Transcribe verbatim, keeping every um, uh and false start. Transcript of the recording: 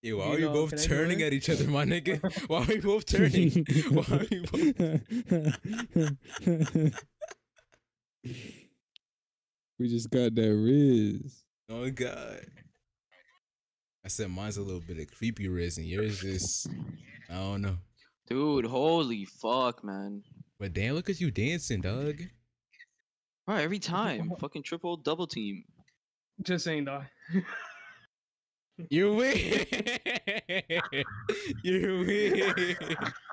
Yeah, why You are you know, both can I turning do it? at each other, my nigga? Why are we both turning? Why are we both? We just got that Riz. Oh god. I said mine's a little bit of creepy riz, and yours is I don't know. Dude, holy fuck, man. But damn, look at you dancing, dog. Bro, every time. Fucking triple double team. Just saying, dog. You're weird. You're weird.